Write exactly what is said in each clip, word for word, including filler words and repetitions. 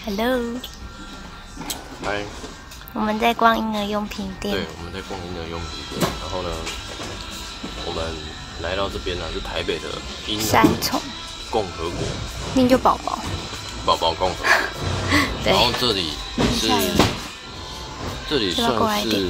Hello， 嗨， 我们在逛婴儿用品店。 对，我们在逛婴儿用品店。然后呢，我们来到这边呢，是台北的婴三儿重共和国， 念就宝宝。 宝宝共和国。 对。 然后这里是，这里算是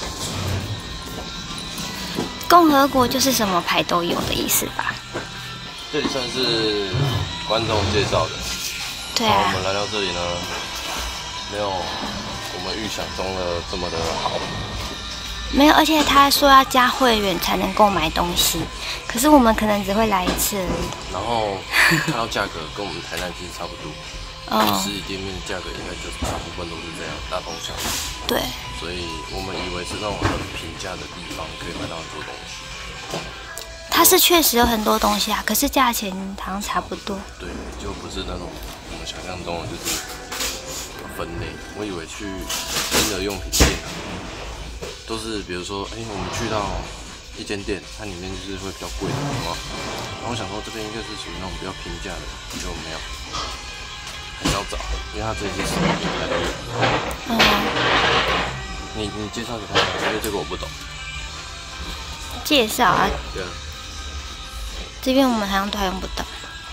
共和国，就是什么牌都有的意思吧？ 这里算是观众介绍的。 对啊。 我们来到这里呢，没有我们预想中的这么的好。 没有，而且他说要加会员才能购买东西，可是我们可能只会来一次而已。 然后看到价格跟我们台南其实差不多， 哦， 实体店面的价格应该就是大部分都是这样，大同小异。 对。 所以我们以为是那种很平价的地方，可以买到很多东西。 它是确实有很多东西啊，可是价钱好像差不多。 对，就不是那种我们想象中的就是分类。我以为去婴儿用品店啊，都是比如说，哎、欸，我们去到一间店，它里面就是会比较贵的，有吗？然后我想说这边应该是属于那种比较平价的，结果没有，还是要找，因为它这些什么品牌都有。 嗯。 你你介绍给他，因为这个我不懂。 介绍啊？ 对啊。 这边我们好像都还用不到。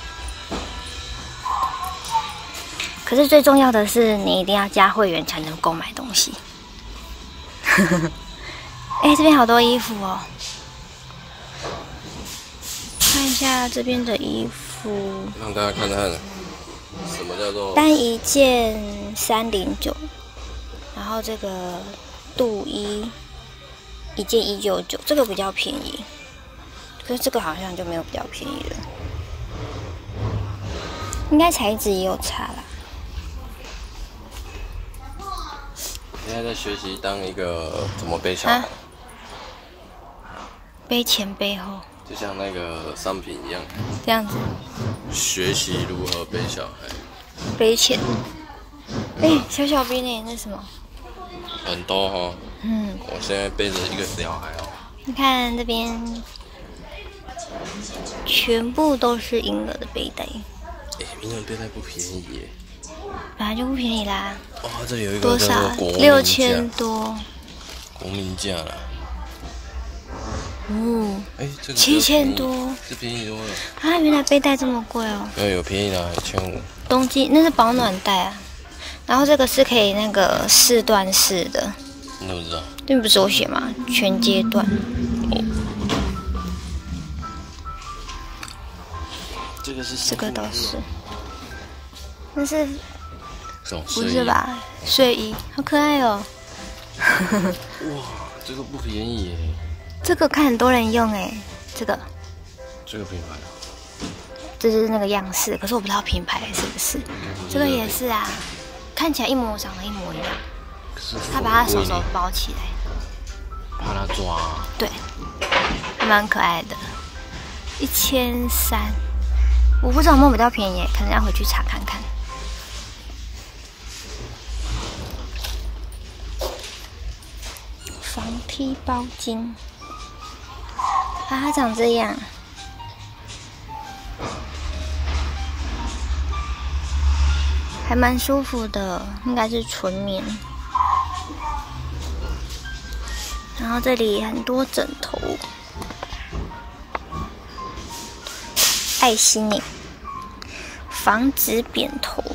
可是最重要的是，你一定要加会员才能购买东西。哎、欸，这边好多衣服哦。看一下这边的衣服。 让大家看看，什么叫做单一件三零九，然后这个镀衣一件一九九，这个比较便宜。可是这个好像就没有比较便宜了，应该材质也有差啦。 现在在学习当一个怎么背小孩，啊、 背前背后， 就像那个商品一样， 这样子。 学习如何背小孩， 背前。哎、欸，小小兵呢？那什么？ 很多哈、哦。 嗯。 我现在背着一个小孩哦。 你看这边。全部都是婴儿的背带。 哎、欸，婴儿背带不便宜耶。 本来就不便宜啦。 哇、哦，这里有一个多少？六千多。国民价啦。 哦。 哎、欸，这个七千多。 这便宜多了。 啊，原来背带这么贵哦。 没有，有便宜的，一千五。 冬季那是保暖袋啊，然后这个是可以那个四段式的。 你怎么知道？ 这不是我写吗？全阶段。哦。 这个是这个都是，那是不是吧？睡衣，好可爱哦！ 哇，这个不便宜耶！ 这个看很多人用哎，这个这个品牌啊， 这就是那个样式，可是我不知道品牌是不是。这个也是啊，看起来一模长得一模一样。他把他手手包起来， 怕他抓。 对，还蛮可爱的，一千三。我不知道有没有比较便宜，可能要回去查看看。防踢包巾，啊，它长这样，还蛮舒服的，应该是纯棉。然后这里很多枕头。爱心呢，防止扁头。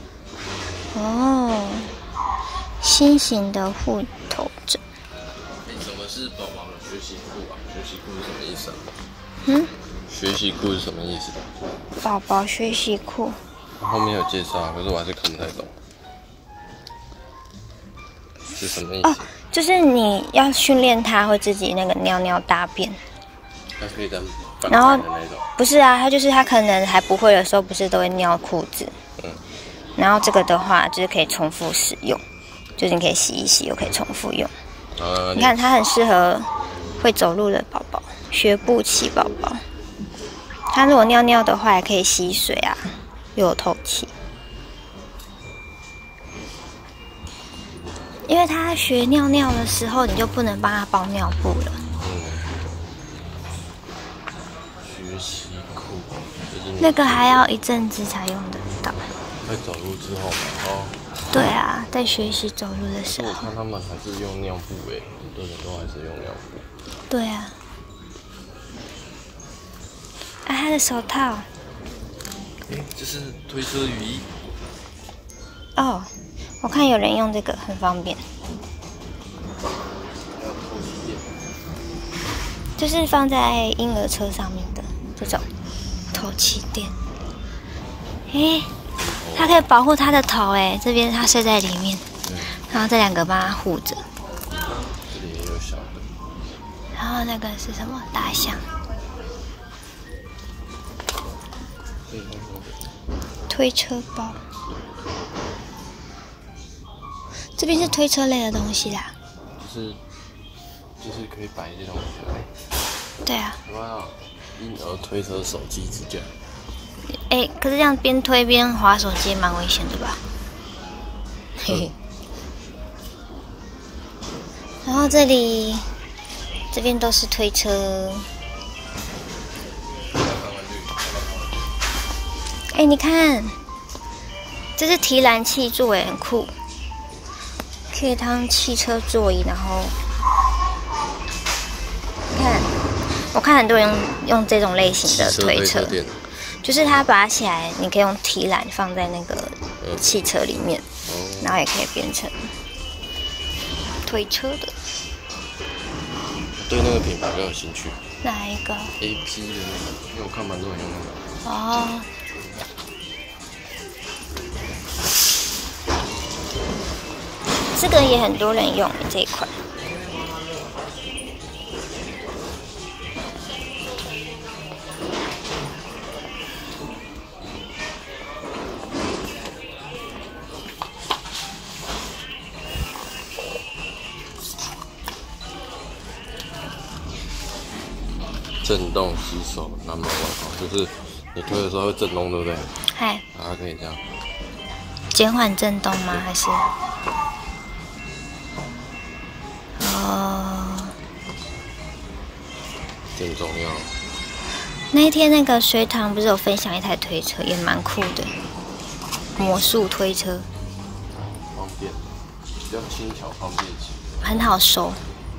哦，新型的护头枕。 什么是宝宝的学习裤啊？学习裤是什么意思啊？ 嗯？ 学习裤是什么意思？ 宝宝学习裤。 后面有介绍，可是我还是看不太懂。是什么意思？ 哦，就是你要训练他会自己那个尿尿大便。 它可以当。 然后不是啊，他就是他可能还不会的时候，不是都会尿裤子。嗯。然后这个的话，就是可以重复使用，就是你可以洗一洗，又可以重复用。啊、你看它很适合会走路的宝宝，学步期宝宝。他如果尿尿的话，也可以吸水啊，又有透气。因为他学尿尿的时候，你就不能帮他包尿布了。 学习裤， 那个还要一阵子才用得到。 会走路之后嘛，然后。 对啊，在学习走路的时候。 我看他们还是用尿布诶，很多人都还是用尿布。 对啊。啊，他的手套。 诶，这是推车雨衣。 哦，我看有人用这个很方便。 还有透气垫。 就是放在婴儿车上面的这种透气垫。诶。它可以保护它的头哎，这边它睡在里面，嗯、然后这两个帮它护着。 这里也有小的。 然后那个是什么？大象。推车包。这边是推车类的东西啦。 就是就是可以摆这种起来。 对啊。 哇，婴儿推车手机支架。 哎、欸，可是这样边推边滑手机蛮危险的吧？嘿嘿。然后这里，这边都是推车。哎、欸，你看，这是提篮器座，哎，很酷，可以当汽车座椅。然后，看，我看很多人用用这种类型的推车。就是它拔起来，你可以用提篮放在那个汽车里面，嗯、然后也可以变成推车的。 对那个品牌比较有兴趣。 哪一个 ？A P 的那个，因为我看蛮多人用那个。 哦。这个也很多人用这一款。 震动吸手，number one，就是你推的时候会震动，对不对？ 嗨。 啊，可以这样。 减缓震动吗？还是？哦。 更重要。 那一天那个隋唐不是有分享一台推车，也蛮酷的，魔术推车。 方便，比较轻巧，方便型。 很好收。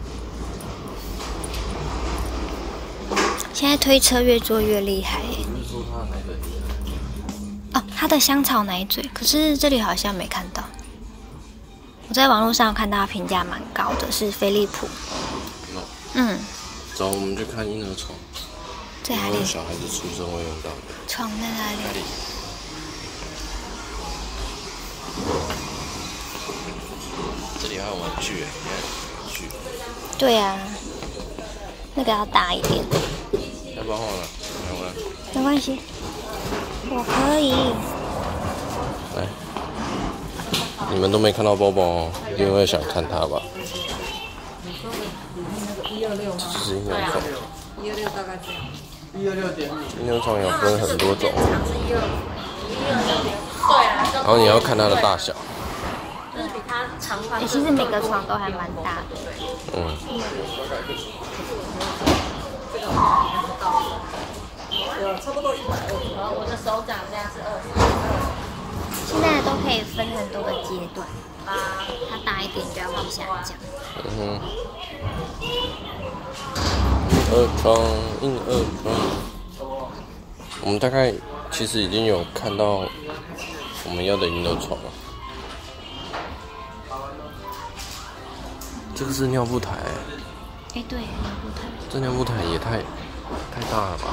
现在推车越做越厉害耶。 你是说它的奶嘴？ 哦，它的香草奶嘴，可是这里好像没看到。我在网络上看到它评价蛮高的，是飞利浦。 No. 嗯。 走，我们去看婴儿床。 在哪里？ 小孩子出生会用到的。 床在哪里？ 哪里？这里还有玩具，你看玩具。 对啊。那个要大一点。 要不要换了？来换。 没关系，我可以。 来，你们都没看到包包哦，一定会想看它吧？ 一二六吗？ 这是婴儿床。 一二六大概这样。 一二六点五。婴儿床有分很多种。 对啊。 然后你要看它的大小。 就是比它长宽。 其实每个床都还蛮大的。 嗯。 有差不多一百二。我的手掌这样是二十。 现在都可以分很多个阶段，它大一点就要往下降。 嗯哼。婴儿床，婴儿床。我们大概其实已经有看到我们要的婴儿床了。这个是尿布台。 哎，对，尿布台。 这尿布台也太太大了吧？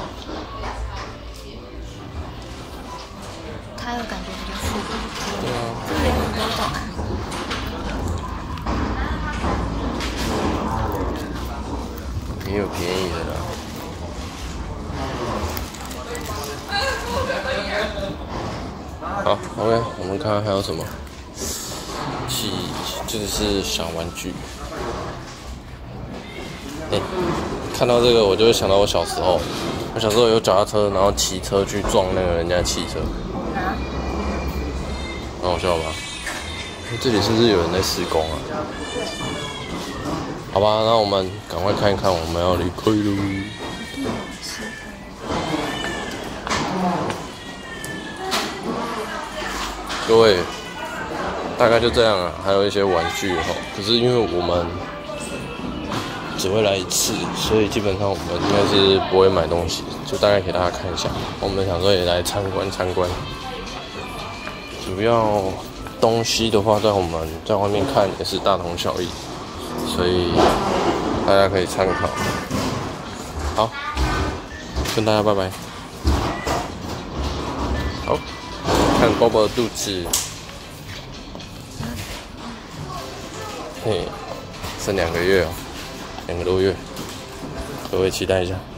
它有感觉比较复古。 对啊。 这个有很多种啊。 也有便宜的啦。好 ，OK， 我们看看还有什么。气，这个是小玩具。哎、欸，看到这个我就会想到我小时候，我小时候有脚踏车，然后骑车去撞那个人家汽车。 啊？ 很好笑吧？这里是不是有人在施工啊？好吧，那我们赶快看一看，我们要离开喽。 各位，大概就这样啊，还有一些玩具哈。可是因为我们只会来一次，所以基本上我们应该是不会买东西，就大概给大家看一下。我们想说也来参观参观。主要东西的话，在我们在外面看也是大同小异，所以大家可以参考。好，跟大家拜拜。好，看包包的肚子，嘿，剩两个月哦，两个多月，各位期待一下。